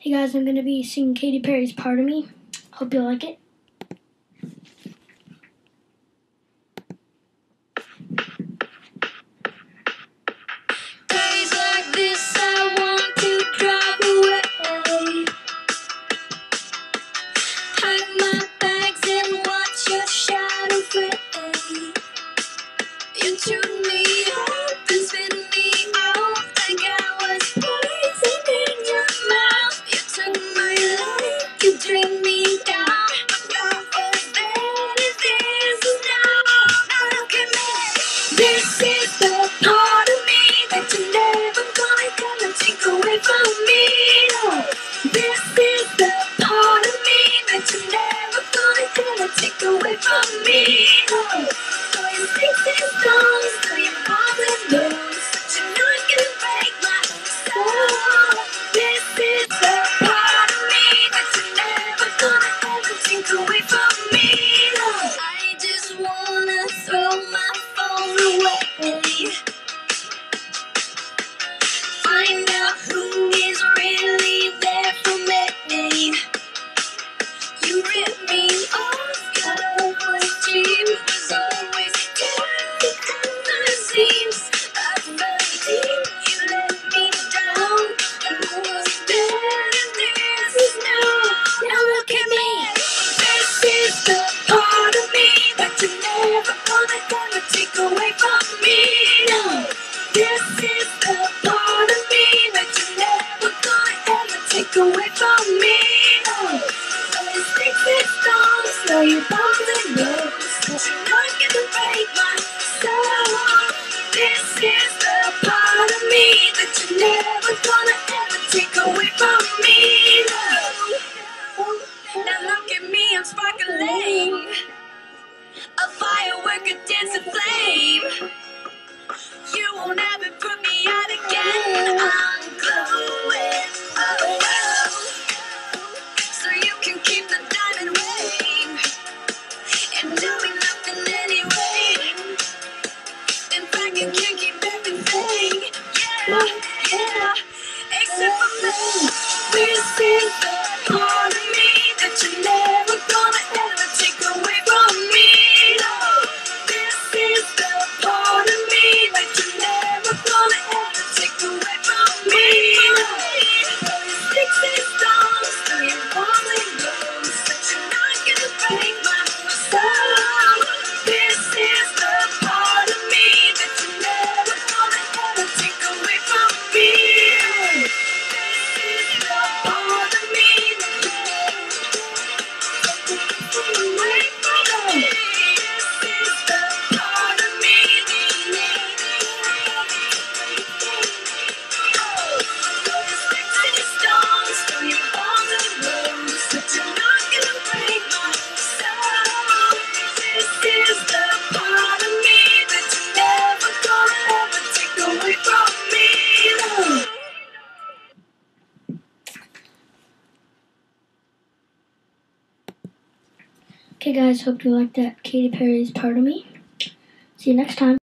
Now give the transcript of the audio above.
Hey guys, I'm going to be singing Katy Perry's Part of Me. Hope you like it. Days like this, I want to drive away. Pack my bags and watch your shadow fade. You took me up and spit me out like I was poison in your mouth. You took my life, you drained me down. I'm not as bad as this is now. Now look at me. This is the part of me that you're never gonna take away from me. No. This is the part of me that you're never gonna take away from me. No. So you think this song, so you probably knows that you're not gonna break my soul. This is the part of me that you're never gonna ever take away from me. No. I just wanna throw my phone away. Find out who is really there for me. You ripped me off, your love was cheap, was always dancing at the seams. I fell deep, you let me down, and I was bad as this is now. Now look at me. This is the part of me that you're never gonna take away from me. No. This is the part of me that you're never gonna ever take away from me. No. So you think this song, so you probably know that you're not gonna break my soul. This is the part of me that you're never gonna ever take away from me. No. Now look at me, I'm sparkling, a firework, a dancing flame. You won't ever put me out again. I'm glowing, oh well. So you can keep the diamond ring and tell me nothing anyway. In fact, you can't keep everything. Yeah, except for me. This is the part of me that you're never gonna ever take away from me. No. This is the part of me that you're never gonna ever take away from me. No. So you stick this song, so you probably knows that you're not gonna break my soul. This is the part of me that you're never gonna ever take away from me. This is the part of me that you're never gonna take away from me. This is the part of me that you're never so you stick to the stones, so you probably knows that you're not gonna break my soul. This is the part of me that you're never gonna ever take away from me. No. Okay guys, hope you liked that Katy Perry's Part of Me. See you next time.